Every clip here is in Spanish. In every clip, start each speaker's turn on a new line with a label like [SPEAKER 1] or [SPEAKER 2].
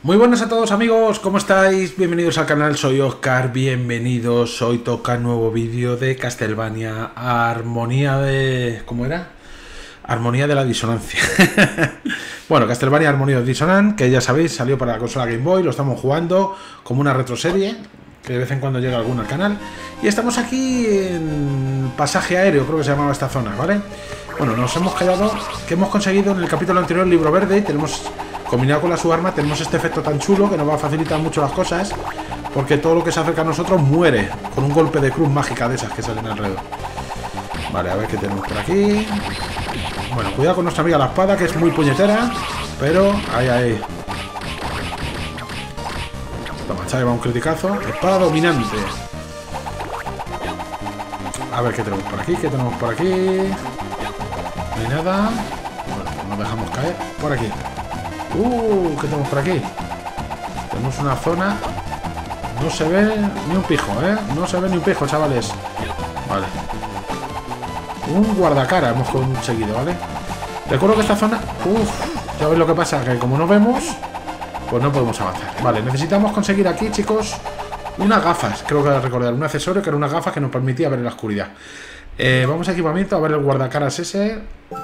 [SPEAKER 1] Muy buenas a todos amigos, ¿cómo estáis? Bienvenidos al canal, soy Oscar, bienvenidos. Hoy toca nuevo vídeo de Castlevania, Armonía de... ¿cómo era? Armonía de la disonancia. Bueno, Castlevania Armonía de Dissonance, que ya sabéis, salió para la consola Game Boy, lo estamos jugando como una retroserie, que de vez en cuando llega alguna al canal. Y estamos aquí en Pasaje Aéreo, creo que se llamaba esta zona, ¿vale? Bueno, nos hemos quedado, que hemos conseguido en el capítulo anterior el libro verde, y tenemos... combinado con la subarma tenemos este efecto tan chulo que nos va a facilitar mucho las cosas, porque todo lo que se acerca a nosotros muere con un golpe de cruz mágica de esas que salen alrededor. Vale, a ver qué tenemos por aquí. Bueno, cuidado con nuestra amiga la espada, que es muy puñetera, pero ahí. Toma, chaval, va un criticazo. Espada dominante. A ver qué tenemos por aquí, No hay nada. Bueno, pues nos dejamos caer por aquí. ¿Qué tenemos por aquí? Tenemos una zona. No se ve ni un pijo, ¿eh? No se ve ni un pijo, chavales. Vale. Un guardacara hemos conseguido, ¿vale? Recuerdo que esta zona... ya veis lo que pasa, que como no vemos, pues no podemos avanzar. Vale, necesitamos conseguir aquí, chicos, unas gafas, creo que recordar. Un accesorio que era unas gafas que nos permitía ver en la oscuridad. Vamos a equipamiento, a ver el guardacaras ese.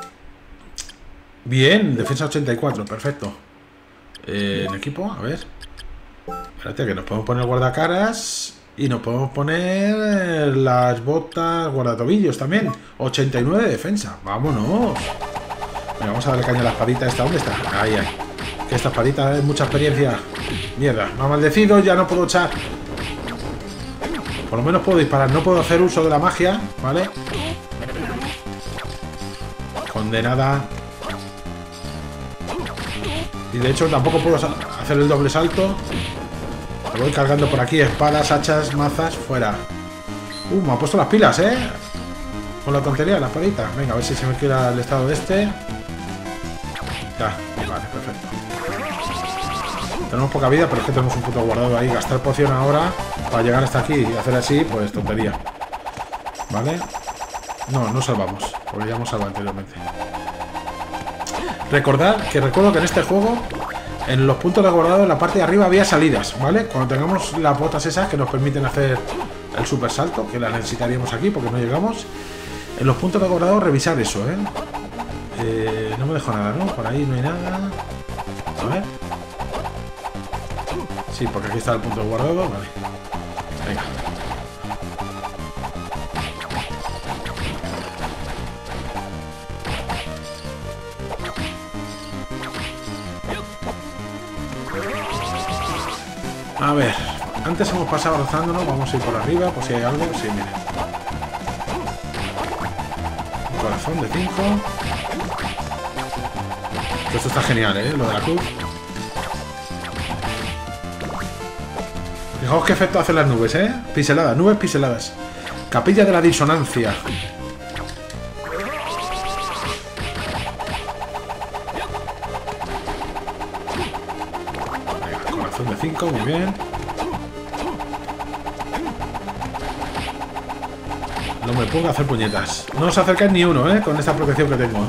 [SPEAKER 1] Bien, defensa 84, perfecto. En equipo, a ver. Espérate, que nos podemos poner guardacaras y nos podemos poner las botas guardatobillos también. 89 de defensa, vámonos. Venga, vamos a darle caña a la espadita esta. ¿Dónde está? Ahí. Que esta espadita es mucha experiencia. Mierda, me ha maldecido, ya no puedo echar. Por lo menos puedo disparar, no puedo hacer uso de la magia, ¿vale? Condenada. Y de hecho tampoco puedo hacer el doble salto. Me voy cargando por aquí espadas, hachas, mazas, fuera. Me ha puesto las pilas, ¿eh? Con la tontería, la espadita. Venga, a ver si se me queda el estado de este. Ya, vale, perfecto. Tenemos poca vida, pero es que tenemos un puto guardado ahí. Gastar poción ahora para llegar hasta aquí y hacer así, pues tontería. ¿Vale? No salvamos, porque ya hemos salvado anteriormente. Recuerdo que en este juego, en los puntos de guardado, en la parte de arriba había salidas, ¿vale? Cuando tengamos las botas esas que nos permiten hacer el super salto, que las necesitaríamos aquí porque no llegamos, en los puntos de guardado revisar eso, ¿eh? No me dejo nada, ¿no? Por ahí no hay nada. A ver. Sí, porque aquí está el punto de guardado, vale. Venga. A ver, antes hemos pasado avanzándonos, vamos a ir por arriba, por si hay algo. Sí, mira. Un corazón de 5. Esto está genial, lo de la cruz. Fijaos qué efecto hacen las nubes, Piseladas, nubes piseladas. Capilla de la disonancia. De 5, muy bien. No me pongo a hacer puñetas. No os acercáis ni uno, con esta protección que tengo.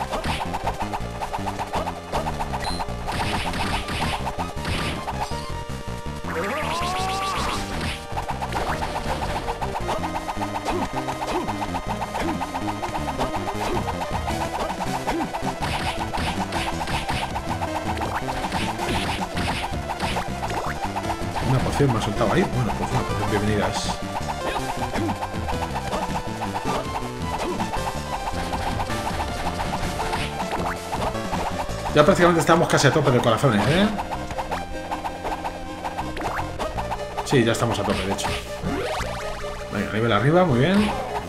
[SPEAKER 1] Una poción me ha soltado ahí. Bueno, pues una poción, bienvenidas. Ya prácticamente estamos casi a tope de corazones, Sí, ya estamos a tope, de hecho. Venga, nivel arriba, muy bien.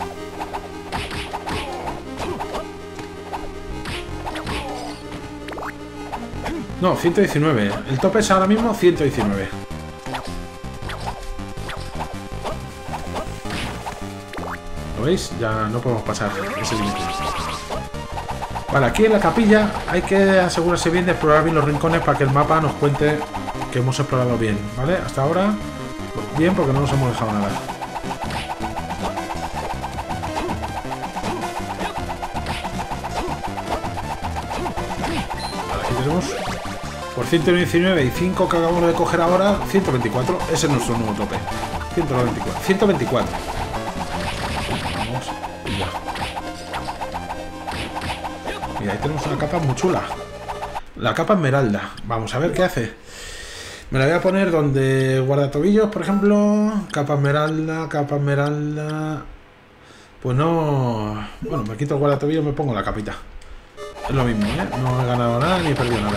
[SPEAKER 1] No, 119. El tope es ahora mismo 119. ¿Lo veis? Ya no podemos pasar ese límite. Vale, aquí en la capilla hay que asegurarse bien de explorar bien los rincones para que el mapa nos cuente que hemos explorado bien, ¿vale? Hasta ahora, bien, porque no nos hemos dejado nada. Vale, aquí tenemos Por 119 y 5 que acabamos de coger ahora, 124. Ese es nuestro nuevo tope. 124. 124. Vamos. Y ya. Mira, ahí tenemos una capa muy chula. La capa esmeralda. Vamos a ver qué hace. Me la voy a poner donde guardatobillos, por ejemplo. Capa esmeralda, capa esmeralda. Pues no... Bueno, me quito el guardatobillos y me pongo la capita. Es lo mismo, ¿eh? No he ganado nada ni he perdido nada.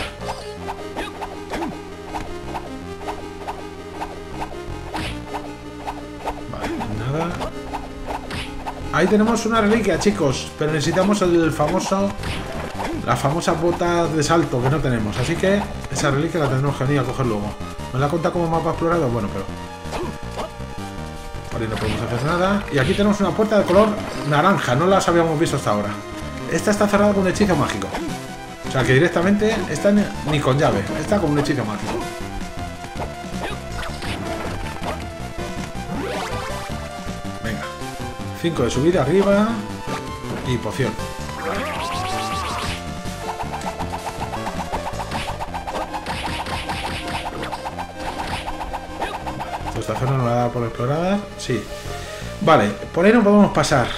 [SPEAKER 1] Vale, nada. Ahí tenemos una reliquia, chicos. Pero necesitamos el famoso... Las famosas botas de salto que no tenemos. Así que esa reliquia la tendremos que venir a coger luego. ¿Me la cuenta como mapa explorado? Bueno, pero... Por ahí no podemos hacer nada. Y aquí tenemos una puerta de color naranja. No las habíamos visto hasta ahora. Esta está cerrada con un hechizo mágico. O sea que directamente está ni con llave. Está con un hechizo mágico. Venga. 5 de subida arriba. Y poción. Esta zona no la da por explorada. Sí. Vale, por ahí no podemos pasar.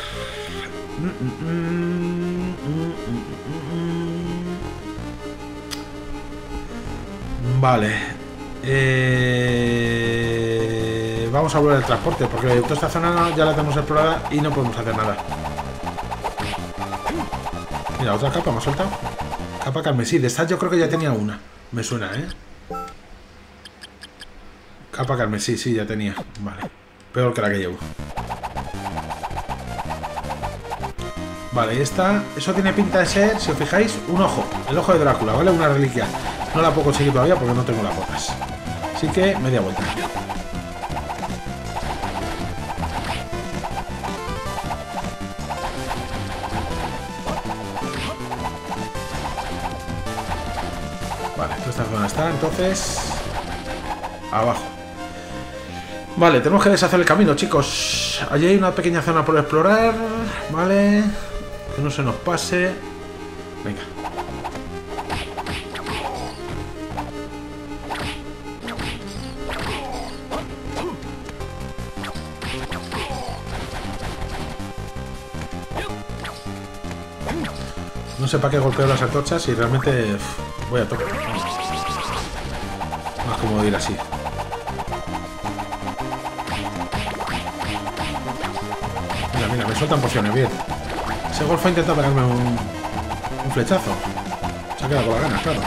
[SPEAKER 1] Vale. Vamos a volver al transporte, porque toda esta zona ya la tenemos explorada y no podemos hacer nada. Mira, otra capa me ha soltado. Capa carmesí. De estas yo creo que ya tenía una. Me suena, ¿eh? Capa carmesí, sí, ya tenía. Vale. Peor que la que llevo. Vale, y esta... Eso tiene pinta de ser, si os fijáis, un ojo. El ojo de Drácula, ¿vale? Una reliquia. No la puedo conseguir todavía porque no tengo las botas. Así que, media vuelta. Vale, toda esta zona está, entonces... Abajo. Vale, tenemos que deshacer el camino, chicos. Allí hay una pequeña zona por explorar. Vale. Que no se nos pase. Venga. No sé para qué golpeo las antorchas y realmente voy a tope. Más cómodo ir así. Mira, me sueltan pociones, bien. Ese golfo ha intentado pegarme un flechazo. Se ha quedado con la gana, claro.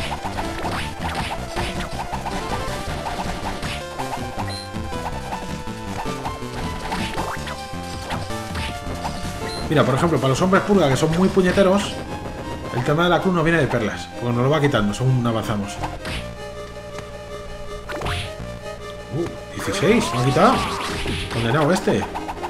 [SPEAKER 1] Mira, por ejemplo, para los hombres pulga, que son muy puñeteros, el tema de la cruz no viene de perlas, porque nos lo va quitando según avanzamos. 16, me ha quitado. Condenado este.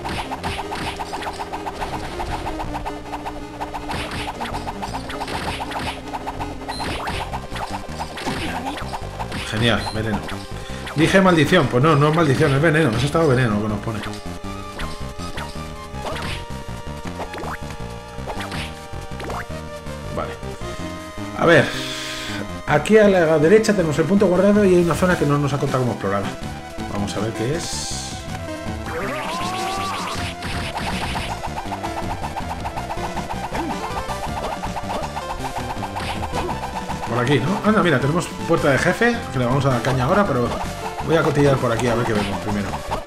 [SPEAKER 1] Genial, veneno. Dije maldición, pues no, no es maldición, es veneno, es estado veneno lo que nos pone. Vale. A ver. Aquí a la derecha tenemos el punto guardado y hay una zona que no nos ha contado como explorada. Vamos a ver qué es. Por aquí, ¿no? Anda, mira, tenemos puerta de jefe, que le vamos a dar caña ahora, pero voy a cotillar por aquí a ver qué vemos primero.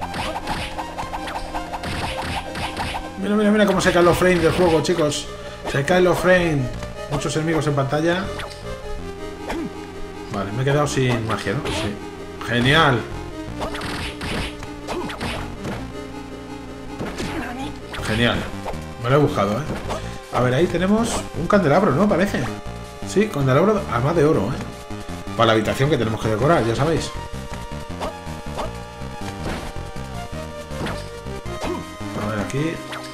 [SPEAKER 1] Mira, mira, mira cómo se caen los frames del juego, chicos. Se caen los frames. Muchos enemigos en pantalla. Vale, me he quedado sin magia, ¿no? Sí. Genial. Genial. Me lo he buscado, ¿eh? A ver, ahí tenemos un candelabro, ¿no? Parece. Sí, candelabro además de oro, ¿eh? Para la habitación que tenemos que decorar, ya sabéis. A ver, aquí.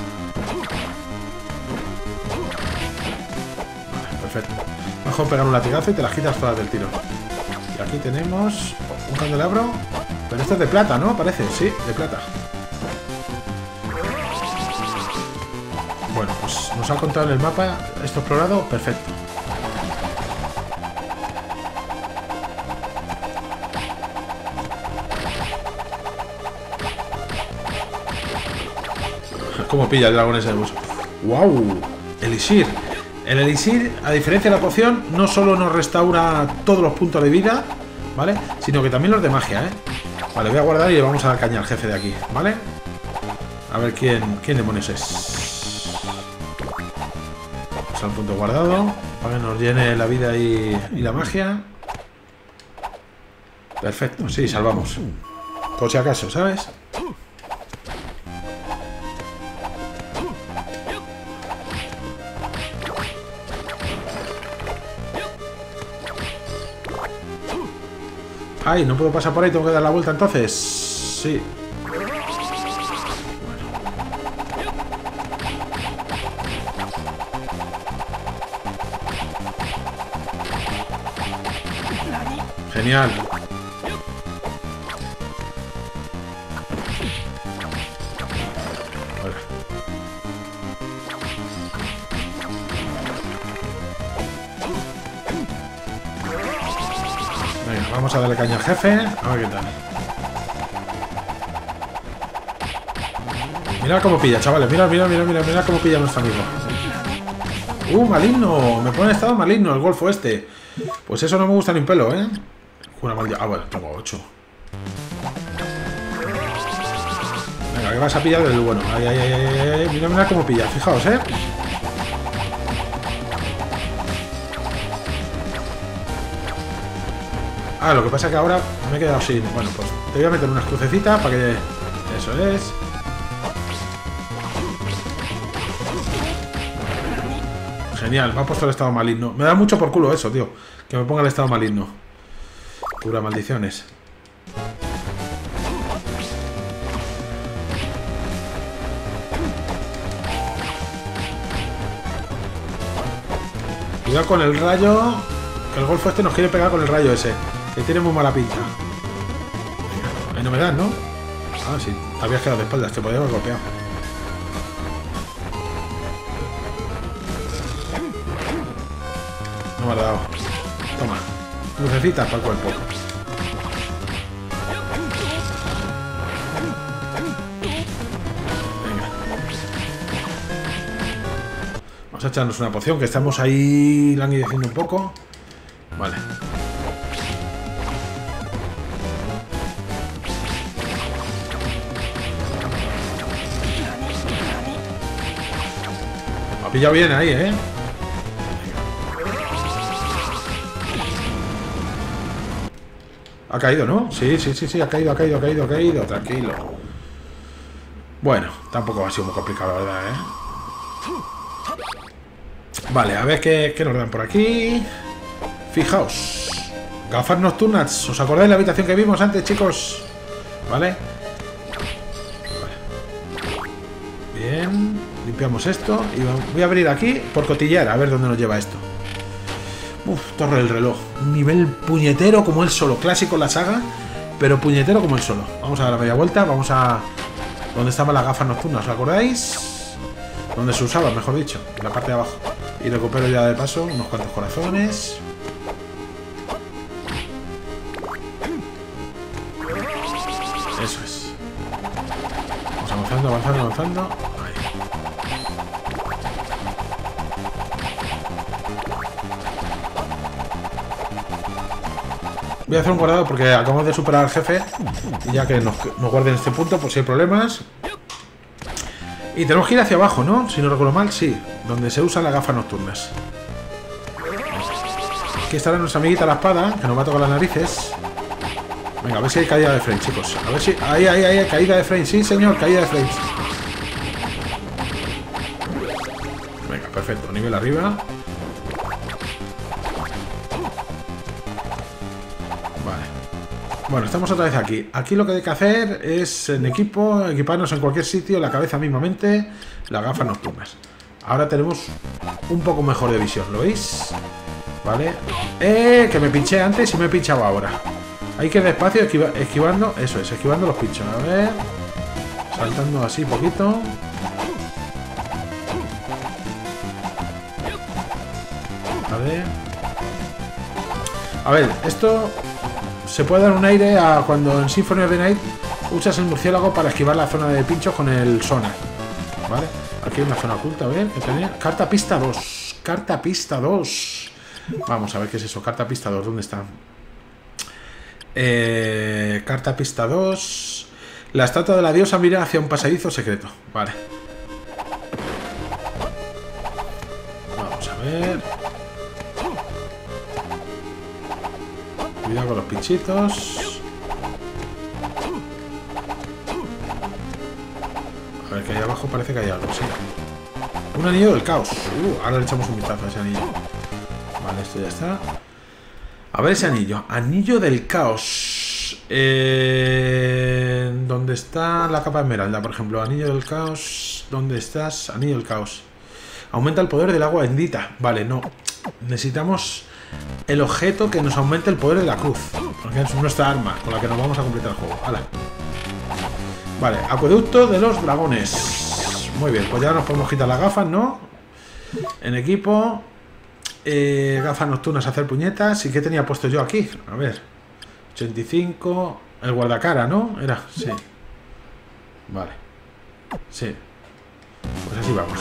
[SPEAKER 1] Vale, perfecto. Mejor pegar un latigazo y te las quitas todas del tiro. Y aquí tenemos un candelabro. Pero este es de plata, ¿no? Parece, sí, de plata. Bueno, pues nos ha contado en el mapa esto explorado, perfecto. cómo pilla el dragón ese de bus. ¡Wow! Elixir. El elixir, a diferencia de la poción, no solo nos restaura todos los puntos de vida, ¿vale? Sino que también los de magia, ¿eh? Vale, voy a guardar y le vamos a dar caña al jefe de aquí, ¿vale? A ver quién demonios es. Vamos al punto guardado para que nos llene la vida y la magia. Perfecto, sí, salvamos. Por si acaso, ¿sabes? Ay, no puedo pasar por ahí, tengo que dar la vuelta entonces. Sí. Genial. Vale. Venga, vamos a darle caña al jefe. A ver qué tal. Mira cómo pilla, chavales. Mira cómo pilla nuestro amigo. Maligno. Me pone en estado maligno el golfo este. Pues eso no me gusta ni un pelo, ¿eh? Una maldición. Ah, bueno, tengo 8. Venga, que vas a pillar del bueno. Ay. Mira cómo pilla. Fijaos, ¿eh? Ah, lo que pasa es que ahora me he quedado sin... Bueno, pues te voy a meter unas crucecitas para que... Eso es. Genial, me ha puesto el estado maligno. Me da mucho por culo eso, tío. Que me ponga el estado maligno. Pura maldiciones. Cuidado con el rayo. Que el golfo este nos quiere pegar con el rayo ese. Que tiene muy mala pinta. Venga, ahí no me das, ¿no? Ah, sí. Te habías quedado de espaldas. Te podía haber golpeado. No me ha dado. Toma. Lucecitas para el cuerpo. Venga. Vamos a echarnos una poción, que estamos ahí languideciendo un poco. Vale. Me ha pillado bien ahí, ¿eh? Ha caído, ¿no? Sí, ha caído. Tranquilo. Bueno, tampoco ha sido muy complicado, la verdad, ¿eh? Vale, a ver qué nos dan por aquí. Fijaos. Gafas nocturnas. ¿Os acordáis de la habitación que vimos antes, chicos? ¿Vale? Bien. Limpiamos esto. Y voy a abrir aquí por cotillear. A ver dónde nos lleva esto. Torre del reloj. Un nivel puñetero como él solo. Clásico en la saga, pero puñetero como él solo. Vamos a dar la media vuelta. Vamos a... ¿Dónde estaban las gafas nocturnas? ¿Os acordáis? Donde se usaban, mejor dicho. En la parte de abajo. Y recupero ya de paso unos cuantos corazones. Eso es. Vamos avanzando. Ahí. Voy a hacer un guardado porque acabamos de superar al jefe. Y ya que nos guarden este punto por si hay problemas. Y tenemos que ir hacia abajo, ¿no? Si no recuerdo mal, sí. Donde se usan las gafas nocturnas. Aquí estará nuestra amiguita la espada, que nos va a tocar las narices. Venga, a ver si hay caída de frames, chicos. A ver si... Ahí, caída de frames. Sí, señor, caída de frames. Venga, perfecto. Nivel arriba. Bueno, estamos otra vez aquí. Aquí lo que hay que hacer es en equipo, equiparnos en cualquier sitio, la cabeza mismamente, las gafas nocturnas. Ahora tenemos un poco mejor de visión, ¿lo veis? Vale. Que me pinché antes y me he pinchado ahora. Hay que ir despacio esquivando, eso es, esquivando los pinchos. A ver. Saltando así poquito. A ver, esto... Se puede dar un aire a cuando en Symphony of the Night usas el murciélago para esquivar la zona de pinchos con el sonar. Vale, aquí hay una zona oculta, a ver, ¿qué tenía? Carta pista 2. Carta pista 2. Vamos a ver qué es eso. Carta pista 2, ¿dónde está? Carta pista 2. La estatua de la diosa mira hacia un pasadizo secreto. Vale. Vamos a ver. Cuidado con los pinchitos. A ver, que ahí abajo parece que hay algo, sí. Un anillo del caos. Ahora le echamos un vistazo a ese anillo. Vale, esto ya está. A ver ese anillo. Anillo del caos. ¿Dónde está la capa esmeralda, por ejemplo? Anillo del caos. ¿Dónde estás? Anillo del caos. Aumenta el poder del agua bendita. Vale, no. Necesitamos el objeto que nos aumente el poder de la cruz. Porque es nuestra arma con la que nos vamos a completar el juego. ¡Hala! Vale, acueducto de los dragones. Muy bien, pues ya nos podemos quitar las gafas, ¿no? En equipo. Gafas nocturnas, hacer puñetas. ¿Y qué tenía puesto yo aquí? A ver. 85. El guardacara, ¿no? Era, sí. Vale. Sí. Pues así vamos.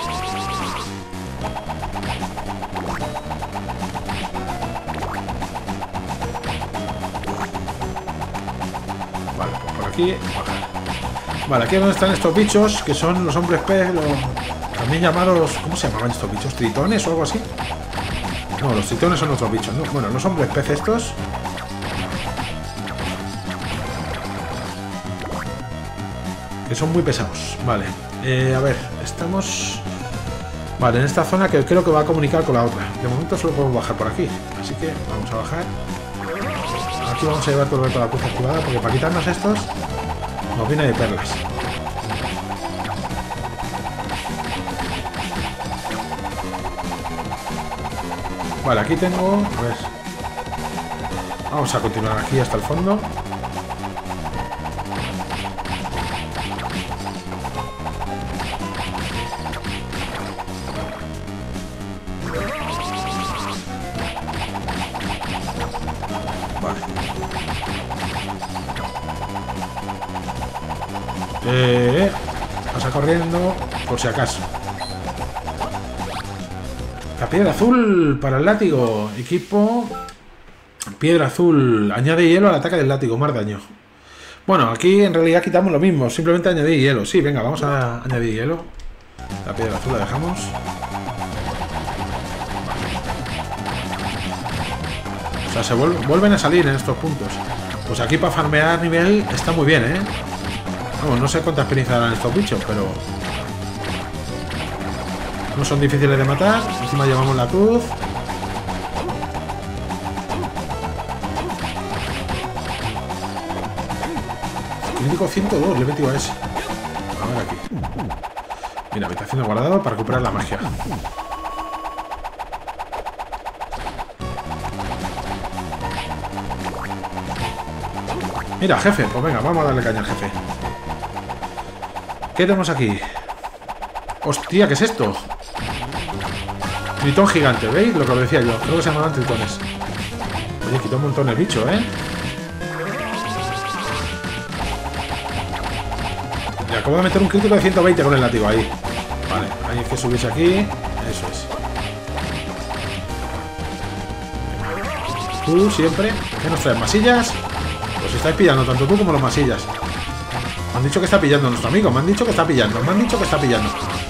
[SPEAKER 1] Vale, pues por aquí. Vale, aquí es donde están estos bichos, que son los hombres pez, también llamados... ¿Cómo se llamaban estos bichos? ¿Tritones o algo así? No, los tritones son otros bichos, ¿no? Bueno, los hombres pez estos... que son muy pesados. Vale, a ver, estamos... Vale, en esta zona que creo que va a comunicar con la otra. De momento solo podemos bajar por aquí. Así que vamos a bajar. Aquí vamos a llevar todo el rato la cruz activada, porque para quitarnos estos... nos viene de perlas. Vale, aquí tengo... A ver. Vamos a continuar aquí hasta el fondo. Vale. Pasa corriendo, por si acaso. La piedra azul para el látigo. Equipo. Piedra azul. Añade hielo al ataque del látigo. Más daño. Bueno, aquí en realidad quitamos lo mismo. Simplemente añadir hielo. Sí, venga, vamos a añadir hielo. La piedra azul la dejamos. O sea, se vuelven a salir en estos puntos. Pues aquí para farmear nivel está muy bien, ¿eh? Vamos, no sé cuánta experiencia darán estos bichos, pero... no son difíciles de matar. Encima llevamos la cruz. Crítico 102, le he metido a ese. A ver aquí. Mira, habitación de guardado para recuperar la magia. Mira, jefe. Pues venga, vamos a darle caña al jefe. ¿Qué tenemos aquí? Hostia, ¿qué es esto? Tritón gigante, ¿veis? Lo que os decía yo. Creo que se llamaban tritones. Oye, quitó un montón el bicho, ¿eh? Le acabo de meter un crítico de 120 con el látigo ahí. Vale, hay que subirse aquí. Eso es. Tú siempre. ¿Qué nos traes? ¿Masillas? Pues estáis pillando tanto tú como los masillas. Me han dicho que está pillando nuestro amigo. Me han dicho que está pillando. Me han dicho que está pillando.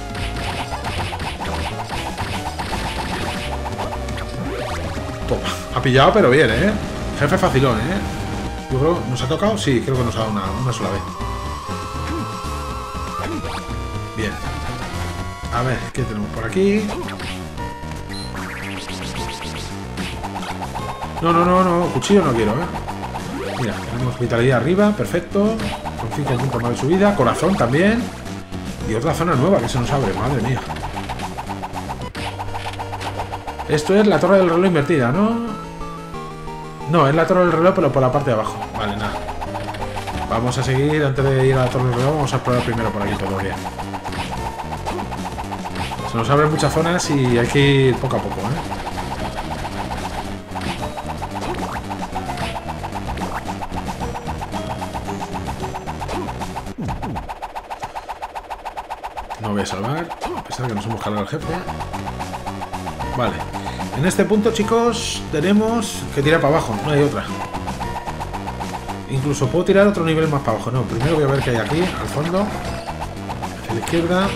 [SPEAKER 1] Toma. Ha pillado, pero bien, ¿eh? Jefe facilón, ¿eh? Yo creo... ¿Nos ha tocado? Sí, creo que nos ha dado una sola vez. Bien. A ver, ¿qué tenemos por aquí? No. Cuchillo no quiero, ¿eh? Mira, tenemos vitalidad arriba. Perfecto. Con 5 puntos más de subida. Corazón también. Y otra zona nueva que se nos abre. Madre mía. Esto es la torre del reloj invertida, ¿no? No, es la torre del reloj, pero por la parte de abajo. Vale, nada. Vamos a seguir. Antes de ir a la torre del reloj, vamos a explorar primero por aquí todo bien. Se nos abren muchas zonas y hay que ir poco a poco, ¿eh? puede salvar, a pesar de que nos hemos cargado al jefe. Vale. En este punto, chicos, tenemos que tirar para abajo, no hay otra. Incluso puedo tirar otro nivel más para abajo. No, primero voy a ver qué hay aquí, al fondo. Hacia la izquierda.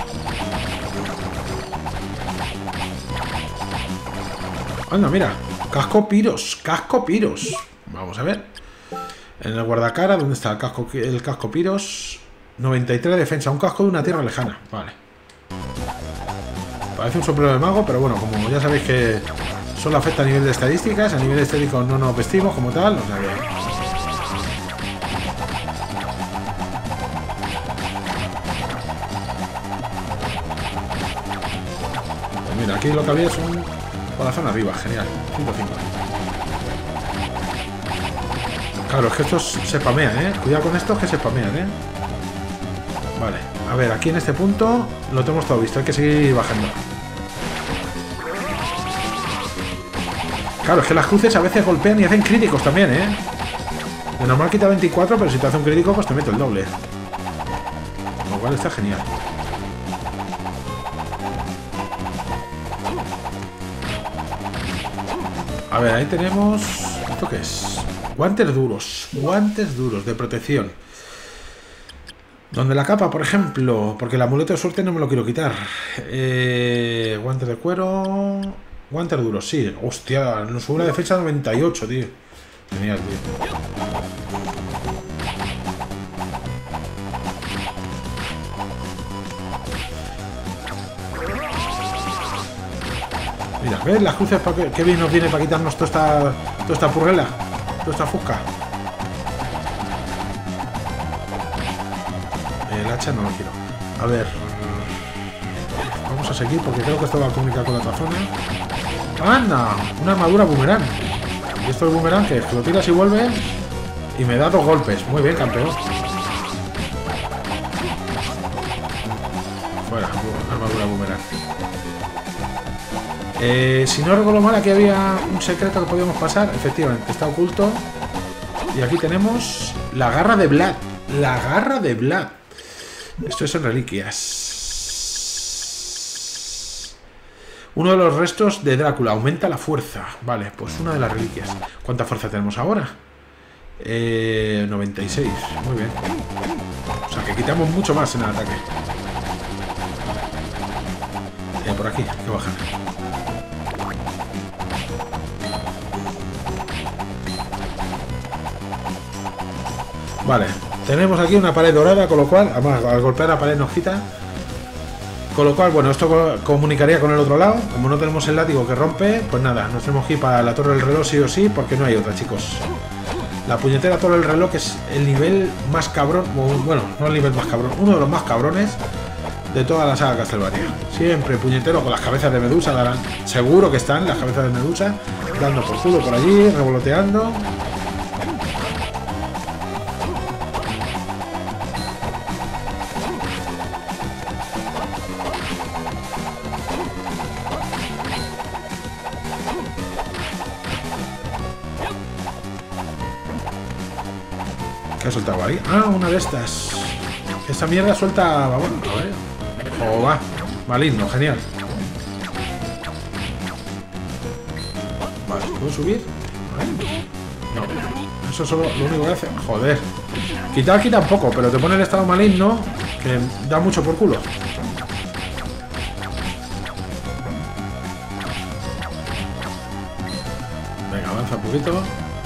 [SPEAKER 1] Anda, mira. Casco piros. Casco piros. Vamos a ver. En el guardacara, ¿dónde está el casco piros? 93 de defensa. Un casco de una tierra lejana. Vale. Parece un sombrero de mago, pero bueno, como ya sabéis que solo afecta a nivel de estadísticas, a nivel estético no nos vestimos como tal. O sea que... Mira, aquí lo que había es un corazón arriba, genial, 105. Claro, es que estos se spamean, cuidado con estos que se spamean, Vale, a ver, aquí en este punto lo tenemos todo visto, hay que seguir bajando. Claro, es que las cruces a veces golpean y hacen críticos también, De normal quita 24, pero si te hace un crítico pues te meto el doble. Lo cual está genial. A ver, ahí tenemos... ¿Esto qué es? Guantes duros de protección. Donde la capa, por ejemplo, porque el amuleto de suerte no me lo quiero quitar. Guantes de cuero... Guantes duros, sí. Hostia, nos sube la defensa 98, tío. Genial, tío. Mira, ¿ves? Las cruces, qué bien nos viene para quitarnos toda esta purrela, toda esta fusca. El hacha no lo quiero. A ver. Vamos a seguir porque creo que esto va a comunicar con la otra zona. ¡Anda! Una armadura boomerang. Y esto es boomerang que lo tiras y vuelve. Y me da 2 golpes. Muy bien, campeón. Fuera, armadura boomerang. Si no recuerdo mal, aquí había un secreto que podíamos pasar. Efectivamente, está oculto. Y aquí tenemos la garra de Vlad. La garra de Vlad. Esto es en reliquias. Uno de los restos de Drácula. Aumenta la fuerza. Vale, pues una de las reliquias. ¿Cuánta fuerza tenemos ahora? 96. Muy bien. O sea que quitamos mucho más en el ataque. Por aquí, hay que bajar. Vale, tenemos aquí una pared dorada, con lo cual, además, al golpear la pared nos quita. Con lo cual, bueno, esto comunicaría con el otro lado. Como no tenemos el látigo que rompe, pues nada, nos tenemos que ir para la torre del reloj sí o sí, porque no hay otra, chicos. La puñetera torre del reloj, que es el nivel más cabrón, bueno, no el nivel más cabrón, uno de los más cabrones de toda la saga Castlevania. Siempre puñetero con las cabezas de Medusa, darán, seguro que están las cabezas de Medusa, dando por culo por allí, revoloteando. ¿Qué ha soltado ahí? Ah, una de estas. Esta mierda suelta... Vamos, a ver. Oh, va. Maligno, genial. Vale, ¿puedo subir? No. Eso solo lo único que hace... Joder. Quitar quita un poco, pero te pone el estado maligno que da mucho por culo. Venga, avanza un poquito.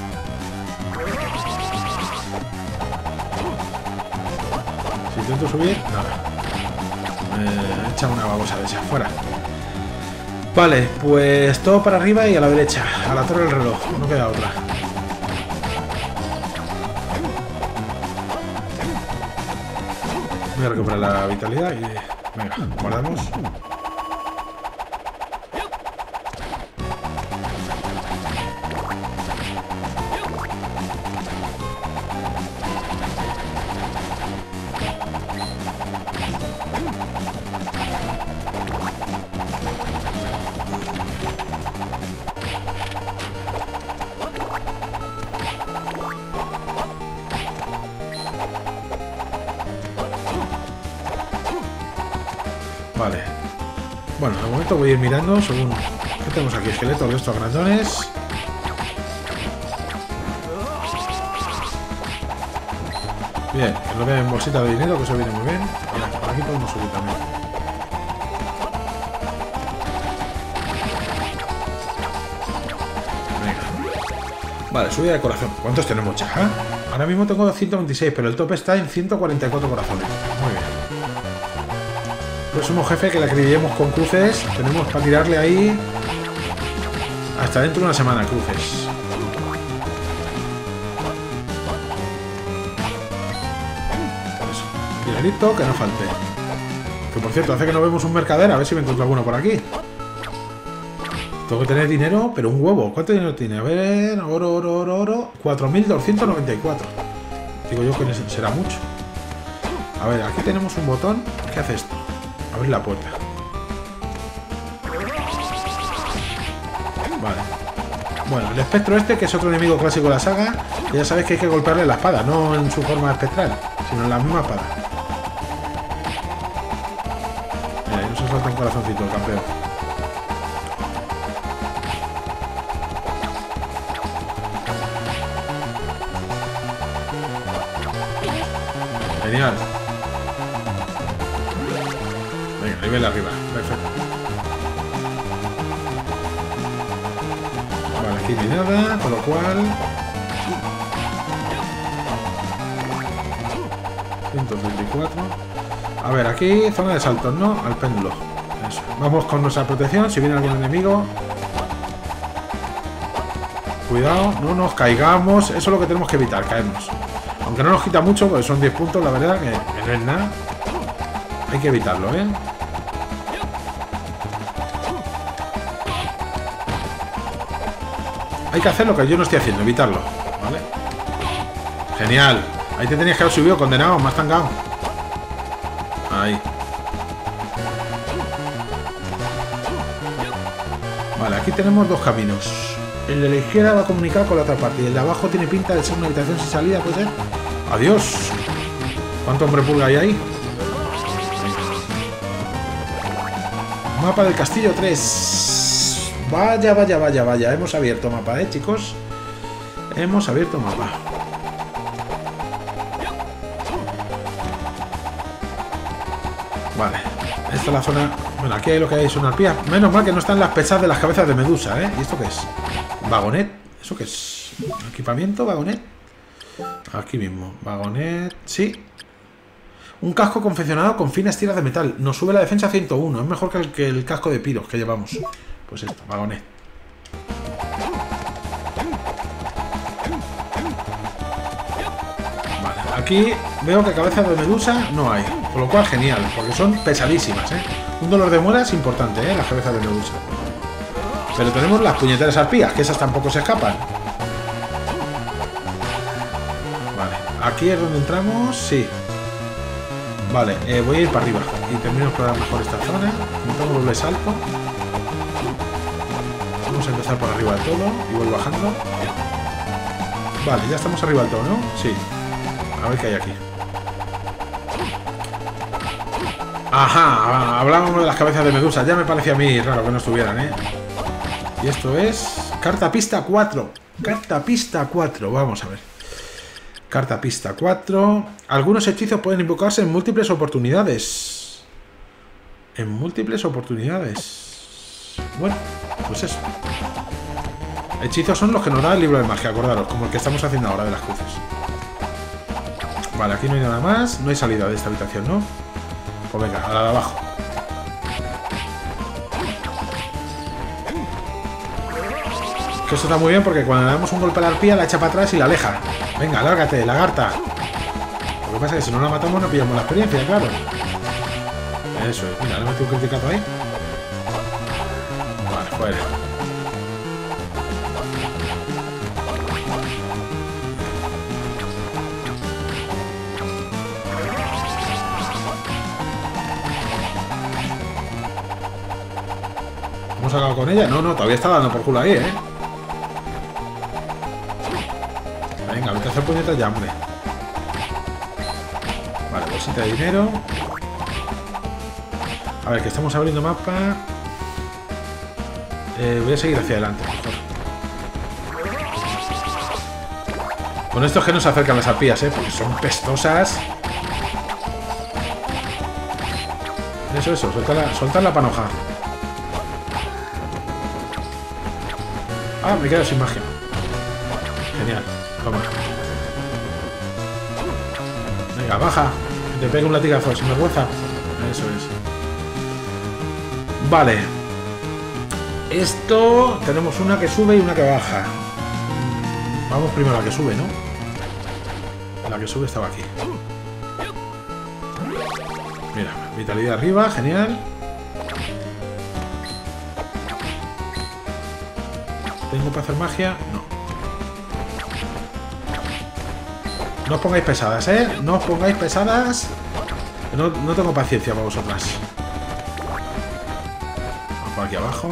[SPEAKER 1] Si intento subir, nada. Echa una babosa de esa, fuera. Vale, pues todo para arriba y a la derecha, a la torre del reloj, no queda otra. Voy a recuperar la vitalidad y... Venga, guardamos. momento voy a ir mirando según... ¿Qué tenemos aquí? Esqueletos de estos grandones. Bien, que no vean bolsita de dinero, que eso viene muy bien. Vale, por aquí podemos subir también. Venga. Vale, subida de corazón. ¿Cuántos tenemos ya? Ahora mismo tengo 126, pero el tope está en 144 corazones. Muy bien. Próximo jefe que le acribillemos con cruces. Tenemos para tirarle ahí hasta dentro de una semana, cruces. Dinerito, que no falte. Que por cierto, hace que no vemos un mercader. A ver si me encuentro alguno por aquí. Tengo que tener dinero, pero un huevo. ¿Cuánto dinero tiene? A ver, oro. 4.294. Digo yo que será mucho. A ver, aquí tenemos un botón. ¿Qué hace esto? Abrir la puerta. Vale. Bueno, el espectro este, que es otro enemigo clásico de la saga, que ya sabéis que hay que golpearle la espada, no en su forma espectral, sino en la misma espada. Mira, ahí no se salta un corazoncito el campeón. Genial. Venga, nivel arriba. Perfecto. Vale, aquí ni nada, con lo cual... 134. A ver, aquí zona de saltos, ¿no? Al péndulo. Eso. Vamos con nuestra protección. Si viene algún enemigo... Cuidado, no nos caigamos. Eso es lo que tenemos que evitar, caernos. Aunque no nos quita mucho, porque son 10 puntos, la verdad, que no es nada. Hay que evitarlo, ¿eh? Hay que hacer lo que yo no estoy haciendo, evitarlo, ¿vale? Genial. Ahí te tenías que haber subido, condenado, más tangado. Ahí. Vale, aquí tenemos dos caminos. El de la izquierda va a comunicar con la otra parte y el de abajo tiene pinta de ser una habitación sin salida, ¿puede ser? ¡Adiós! ¿Cuánto hombre pulga hay ahí? Mapa del castillo 3. Vaya. Hemos abierto mapa, chicos. Hemos abierto mapa. Vale. Esta es la zona... Bueno, aquí hay lo que hay son arpías. Menos mal que no están las pesas de las cabezas de medusa, ¿eh? ¿Y esto qué es? Vagonet. ¿Eso qué es? ¿Equipamiento? ¿Vagonet? Aquí mismo. Vagonet. Sí. Un casco confeccionado con finas tiras de metal. Nos sube la defensa a 101. Es mejor que el casco de piros que llevamos. Pues esto, vagonet. Vale. Aquí veo que cabezas de medusa no hay. Con lo cual, genial. Porque son pesadísimas, ¿eh? Un dolor de muela es importante, ¿eh? Las cabezas de medusa. Pero tenemos las puñeteras arpías, que esas tampoco se escapan. Vale, aquí es donde entramos, sí. Vale, voy a ir para arriba y termino de explorar mejor esta zona. Montamos doble salto. Vamos a empezar por arriba del todo y voy bajando. Vale, ya estamos arriba del todo, ¿no? Sí. A ver qué hay aquí. Ajá, hablábamos de las cabezas de medusa. Ya me parecía a mí raro que no estuvieran, ¿eh? Y esto es... Carta pista 4. Carta pista 4. Vamos a ver. Carta pista 4. Algunos hechizos pueden invocarse en múltiples oportunidades. En múltiples oportunidades. Bueno, pues eso. Hechizos son los que nos da el libro de magia, acordaros. Como el que estamos haciendo ahora de las cruces. Vale, aquí no hay nada más. No hay salida de esta habitación, ¿no? Pues venga, a la de abajo. Que esto está muy bien porque cuando le damos un golpe a la arpía la echa para atrás y la aleja. Venga, lárgate, lagarta. Lo que pasa es que si no la matamos no pillamos la experiencia, claro. Eso es, mira, le metí un criticazo ahí. Vale, fuera. ¿Hemos acabado con ella? No, todavía está dando por culo ahí, ¿eh? Venga, vete a hacer puñetas ya, hombre. Vale, bolsita de dinero. A ver, que estamos abriendo mapa. Voy a seguir hacia adelante, mejor. Con estos que no se acercan las arpías, porque son pestosas. Eso, suéltala para enojar. Ah, me quedo sin magia. Genial, toma. Venga, baja. Te pego un latigazo, sin vergüenza. Eso es. Vale. Esto... Tenemos una que sube y una que baja. Vamos primero a la que sube, ¿no? La que sube estaba aquí. Mira, vitalidad arriba, genial. ¿Tengo para hacer magia? No. No os pongáis pesadas, ¿eh? No os pongáis pesadas. No tengo paciencia para vosotras. Vamos por aquí abajo.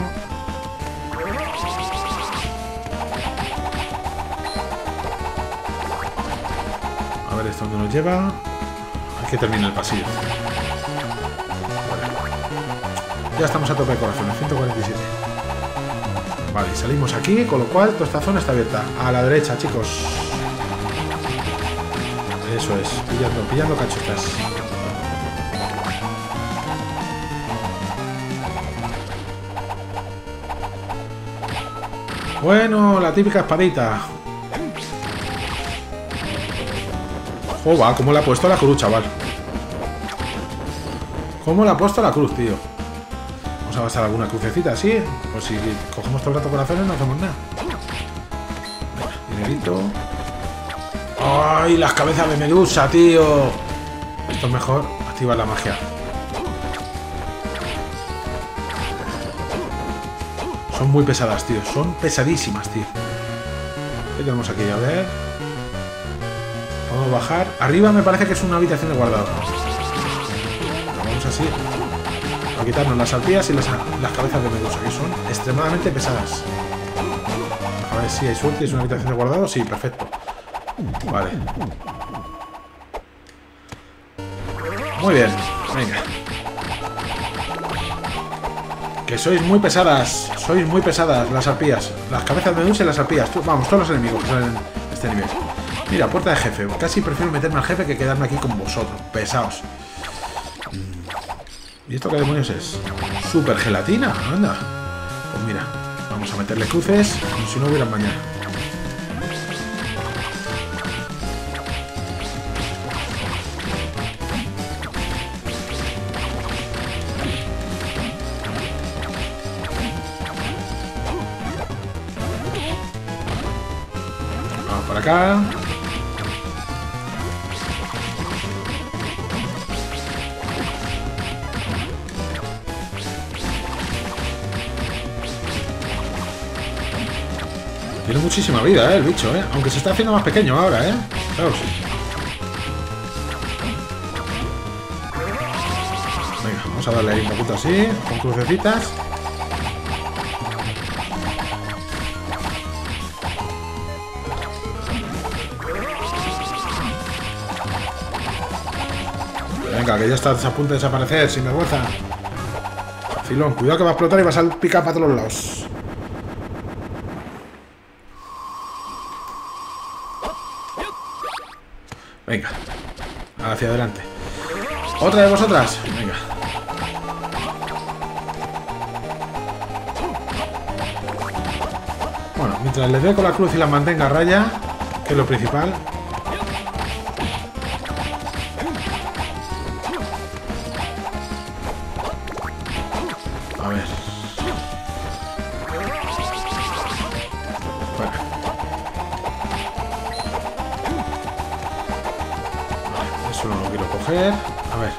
[SPEAKER 1] A ver esto dónde nos lleva. Hay que terminar el pasillo. Vale. Ya estamos a tope de corazones, 147. Vale, salimos aquí, con lo cual toda esta zona está abierta. A la derecha, chicos. Eso es, pillando cachutas. Bueno, la típica espadita. Joder, cómo le ha puesto la cruz, chaval. ¿Cómo le ha puesto la cruz, tío? Vamos a basar alguna crucecita así. Pues si cogemos todo el rato corazones no hacemos nada. Dinerito. ¡Ay, las cabezas de medusa, tío! Esto es mejor activar la magia. Son muy pesadas, tío. Son pesadísimas, tío. ¿Qué tenemos aquí? A ver. Vamos a bajar. Arriba me parece que es una habitación de guardado. Vamos así. A quitarnos las arpías y las cabezas de medusa, que son extremadamente pesadas. A ver si hay suerte. ¿Es una habitación de guardado? Sí, perfecto. Vale. Muy bien. Venga. Que sois muy pesadas. Sois muy pesadas las arpías. Las cabezas de medusa y las arpías. Vamos, todos los enemigos que salen en este nivel. Mira, puerta de jefe. Casi prefiero meterme al jefe que quedarme aquí con vosotros. Pesaos. ¿Y esto qué demonios es? Super gelatina. Anda. Pues mira, vamos a meterle cruces como si no hubiera mañana. Vamos por acá. Tiene muchísima vida, el bicho, aunque se está haciendo más pequeño ahora, Claro, sí. Venga, vamos a darle ahí un poquito así, con crucecitas. Venga, que ya está a punto de desaparecer, sin vergüenza. Filón, cuidado que va a explotar y vas a picar para todos lados. Venga, hacia adelante. ¿Otra de vosotras? Venga. Bueno, mientras les dé con la cruz y la mantenga a raya, que es lo principal. A ver. Fuera. Eso no lo quiero coger. A ver.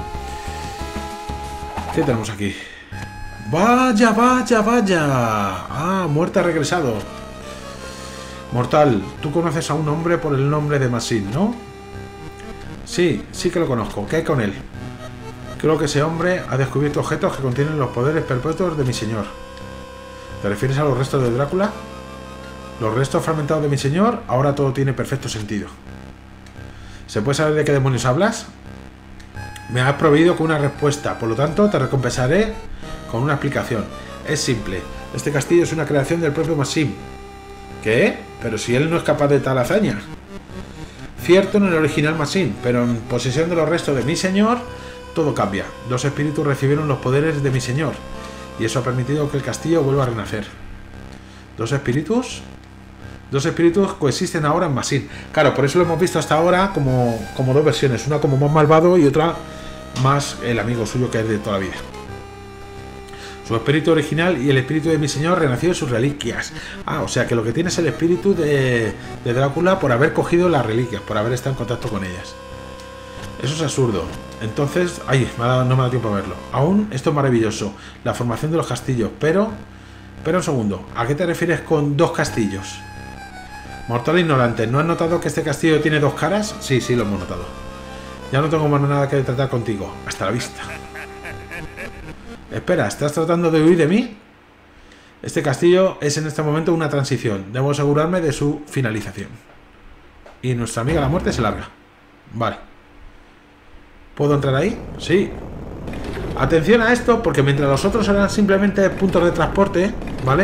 [SPEAKER 1] ¿Qué tenemos aquí? ¡Vaya, vaya, vaya! Ah, muerte ha regresado. Mortal, tú conoces a un hombre por el nombre de Masin, ¿no? Sí, sí que lo conozco. ¿Qué hay con él? Creo que ese hombre ha descubierto objetos que contienen los poderes perpetuos de mi señor. ¿Te refieres a los restos de Drácula? Los restos fragmentados de mi señor, ahora todo tiene perfecto sentido. ¿Se puede saber de qué demonios hablas? Me has proveído con una respuesta, por lo tanto te recompensaré con una explicación. Es simple. Este castillo es una creación del propio Maxim. ¿Qué? Pero si él no es capaz de tal hazaña. Cierto en el original Maxim, pero en posesión de los restos de mi señor, todo cambia. Dos espíritus recibieron los poderes de mi señor, y eso ha permitido que el castillo vuelva a renacer. ¿Dos espíritus? Dos espíritus coexisten ahora en Maxim. Claro, por eso lo hemos visto hasta ahora como dos versiones. Una como más malvado y otra más el amigo suyo que es de toda la vida. Su espíritu original y el espíritu de mi señor renació de sus reliquias. O sea que lo que tiene es el espíritu de Drácula por haber cogido las reliquias, por haber estado en contacto con ellas. Eso es absurdo. Entonces, no me da tiempo a verlo. Aún esto es maravilloso, la formación de los castillos, pero un segundo, ¿a qué te refieres con dos castillos? Mortal ignorante, ¿no has notado que este castillo tiene dos caras? Sí, lo hemos notado. Ya no tengo más nada que tratar contigo. Hasta la vista. Espera, ¿estás tratando de huir de mí? Este castillo es en este momento una transición. Debo asegurarme de su finalización. Y nuestra amiga la muerte se larga. Vale. ¿Puedo entrar ahí? Sí. Atención a esto, porque mientras los otros eran simplemente puntos de transporte, ¿vale?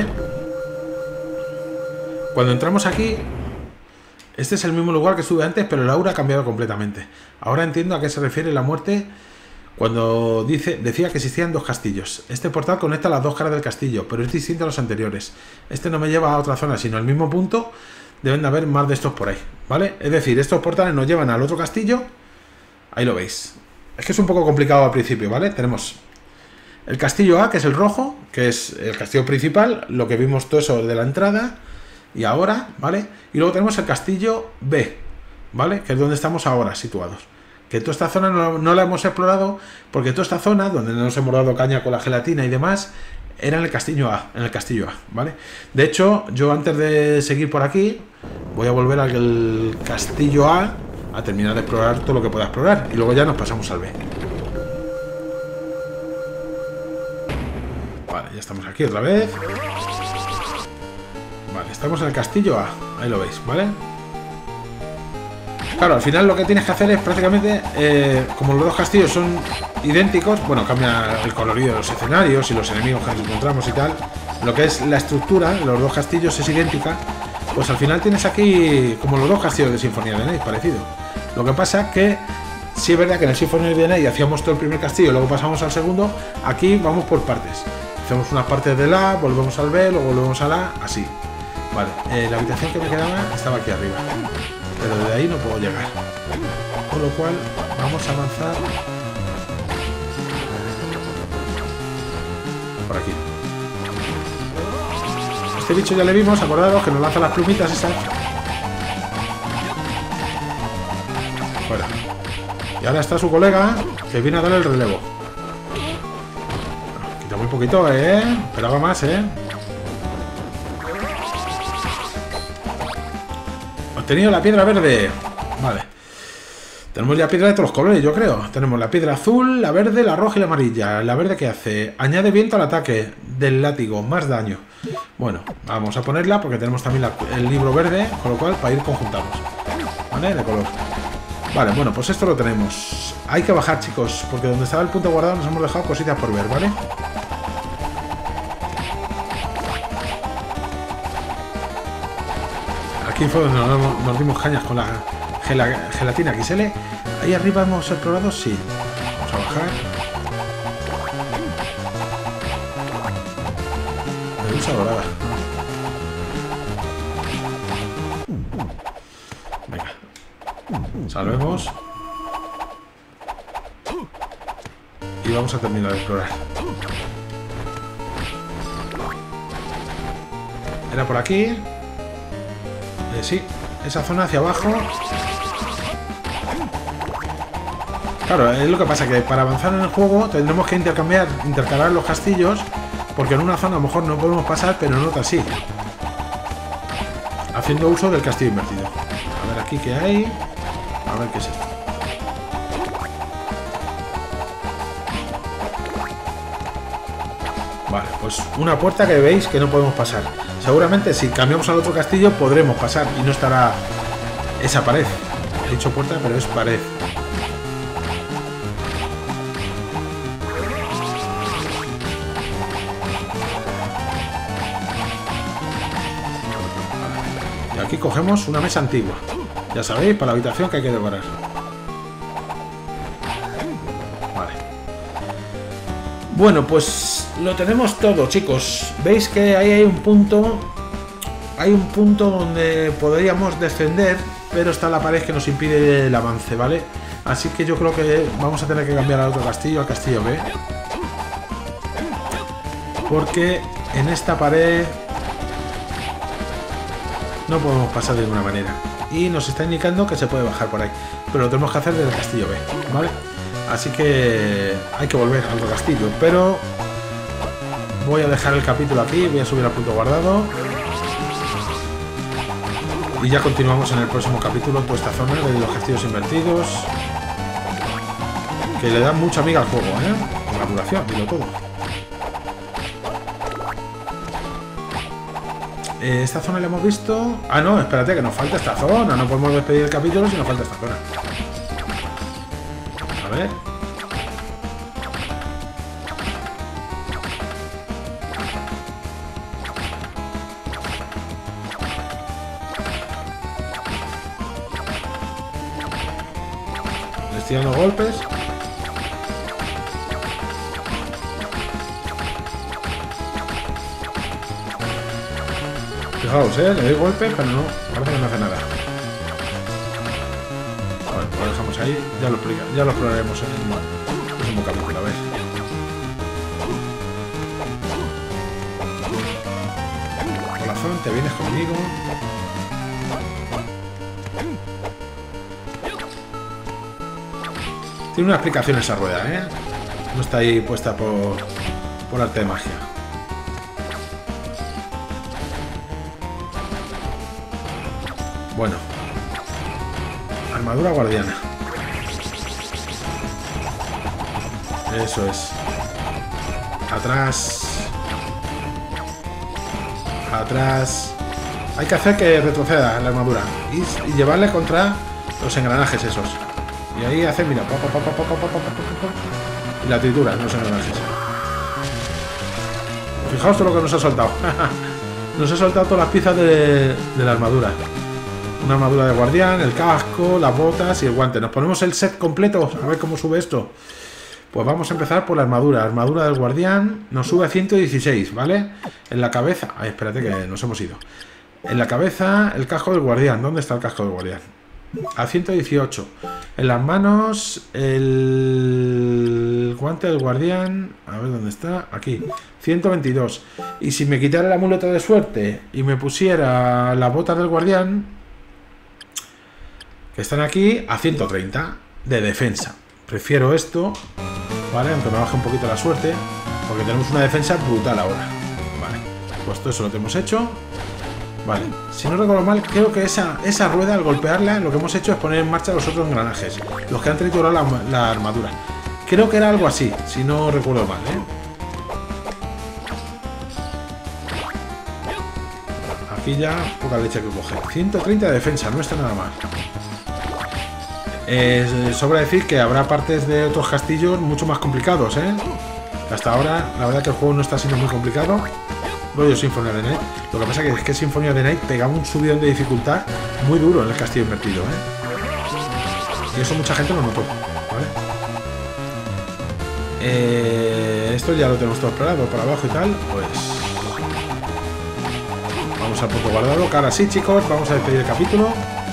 [SPEAKER 1] Cuando entramos aquí, este es el mismo lugar que estuve antes, pero el aura ha cambiado completamente. Ahora entiendo a qué se refiere la muerte cuando decía que existían dos castillos. Este portal conecta las dos caras del castillo, pero es distinto a los anteriores. Este no me lleva a otra zona, sino al mismo punto. Deben de haber más de estos por ahí, ¿vale? Es decir, estos portales nos llevan al otro castillo. Ahí lo veis. Es que es un poco complicado al principio, ¿vale? Tenemos el castillo A, que es el rojo, que es el castillo principal, lo que vimos todo eso de la entrada. Y ahora, ¿vale? Y luego tenemos el castillo B, ¿vale? Que es donde estamos ahora situados. Que toda esta zona no la hemos explorado, porque toda esta zona, donde nos hemos dado caña con la gelatina y demás, era en el castillo A, ¿vale? De hecho, yo antes de seguir por aquí, voy a volver al castillo A terminar de explorar todo lo que pueda explorar. Y luego ya nos pasamos al B. Vale, ya estamos aquí otra vez. Vale, estamos en el castillo A. Ahí lo veis, ¿vale? Claro, al final lo que tienes que hacer es prácticamente, como los dos castillos son idénticos, bueno, cambia el colorido de los escenarios y los enemigos que nos encontramos y tal, lo que es la estructura de los dos castillos es idéntica, pues al final tienes aquí como los dos castillos de Symphony of the Night, parecido. Lo que pasa que, sí es verdad que en el Symphony of the Night hacíamos todo el primer castillo, luego pasamos al segundo, aquí vamos por partes. Hacemos unas partes del A, volvemos al B, luego volvemos al A, así. Vale, la habitación que me quedaba estaba aquí arriba, pero de ahí no puedo llegar, con lo cual vamos a avanzar por aquí. Este bicho ya le vimos, acordaros que nos lanza las plumitas esas. Fuera. Y ahora está su colega que viene a darle el relevo. Quita muy poquito, esperaba más, Obtenido la piedra verde. Vale. Tenemos ya piedra de todos los colores, yo creo. Tenemos la piedra azul, la verde, la roja y la amarilla. La verde, ¿qué hace? Añade viento al ataque del látigo, más daño. Bueno, vamos a ponerla porque tenemos también el libro verde, con lo cual para ir conjuntamos. ¿Vale? De color. Vale, bueno, pues esto lo tenemos. Hay que bajar, chicos, porque donde estaba el punto guardado nos hemos dejado cositas por ver, ¿vale? Aquí fue donde nos dimos cañas con la gelatina XL. Ahí arriba hemos explorado, sí. Vamos a bajar. Medusa dorada. Venga. Salvemos. Y vamos a terminar de explorar. Era por aquí. Sí, esa zona hacia abajo. Claro, es lo que pasa, que para avanzar en el juego tendremos que intercalar los castillos, porque en una zona a lo mejor no podemos pasar, pero en otra sí. Haciendo uso del castillo invertido. A ver aquí qué hay. A ver qué es esto. Vale, pues una puerta que veis que no podemos pasar. Seguramente si cambiamos al otro castillo podremos pasar y no estará esa pared. He dicho puerta, pero es pared. aquí cogemos una mesa antigua. Ya sabéis, para la habitación que hay que decorar. Vale. Bueno, pues lo tenemos todo, chicos. Veis que ahí hay un punto. Hay un punto donde podríamos descender, pero está la pared que nos impide el avance, ¿vale? Así que yo creo que vamos a tener que cambiar al otro castillo, al castillo B. Porque en esta pared no podemos pasar de ninguna manera. Y nos está indicando que se puede bajar por ahí. Pero lo tenemos que hacer desde el castillo B, ¿vale? Así que hay que volver al otro castillo. Pero voy a dejar el capítulo aquí, voy a subir al punto guardado. Y ya continuamos en el próximo capítulo, toda esta zona de los castillos invertidos. Que le dan mucha amiga al juego, ¿eh? La duración, dilo todo. Esta zona la hemos visto. Ah, no, espérate, que nos falta esta zona. No podemos despedir el capítulo si nos falta esta zona. A ver. Les tiran los golpes. Fijaos, le doy golpes, pero no, parece que no hace nada. Bueno, lo dejamos ahí, ya lo exploraremos en el próximo capítulo, a ver. Corazón, te vienes conmigo. Tiene una explicación esa rueda, ¿eh? No está ahí puesta por arte de magia. Bueno, armadura guardiana. Eso es. Atrás. Atrás. Hay que hacer que retroceda la armadura y llevarle contra los engranajes esos. Y ahí hace, mira, y la tritura, los engranajes. Fijaos todo lo que nos ha soltado. Nos ha soltado todas las piezas de la armadura. Una armadura de guardián, el casco, las botas y el guante. Nos ponemos el set completo, a ver cómo sube esto. Pues vamos a empezar por la armadura. Armadura del guardián nos sube a 116, ¿vale? En la cabeza... Ay, espérate que nos hemos ido. En la cabeza, el casco del guardián. ¿Dónde está el casco del guardián? A 118. En las manos, el guante del guardián... A ver, ¿dónde está? Aquí. 122. Y si me quitara el amuleto de suerte y me pusiera las botas del guardián... que están aquí a 130 de defensa. Prefiero esto, ¿vale? Aunque me baje un poquito la suerte, porque tenemos una defensa brutal ahora. Vale, pues todo eso lo que hemos hecho. Vale, si no recuerdo mal, creo que esa rueda, al golpearla, lo que hemos hecho es poner en marcha los otros engranajes, los que han triturado la armadura. Creo que era algo así, si no recuerdo mal, ¿eh? Aquí ya poca leche que coger. 130 de defensa, no está nada mal. Sobra decir que habrá partes de otros castillos mucho más complicados, ¿eh? Hasta ahora, la verdad que el juego no está siendo muy complicado. Rollo Sinfonía de Night. Lo que pasa es que Sinfonía de Night pegaba un subidón de dificultad muy duro en el castillo invertido, ¿eh? Y eso mucha gente lo notó, ¿vale? Esto ya lo tenemos todo explorado por abajo y tal, pues... Vamos al punto guardado, que ahora sí, chicos, vamos a despedir el capítulo.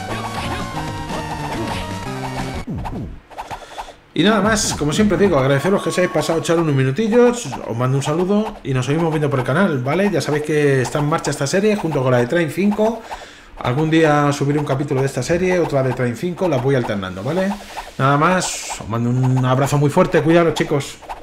[SPEAKER 1] Y nada más, como siempre digo, agradeceros que os hayáis pasado a echar unos minutillos, os mando un saludo y nos seguimos viendo por el canal, ¿vale? Ya sabéis que está en marcha esta serie junto con la de Train 5. Algún día subiré un capítulo de esta serie, otra de Train 5, las voy alternando, ¿vale? Nada más, os mando un abrazo muy fuerte, cuidaros, chicos.